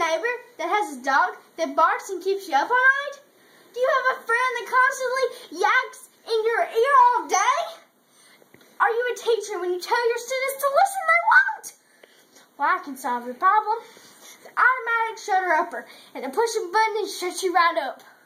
neighbor that has a dog that barks and keeps you up all night? Do you have a friend that constantly yaks in your ear all day? Are you a teacher when you tell your students to listen, they won't? Well, I can solve your problem. The automatic shutter upper, and a push a button and shut you right up.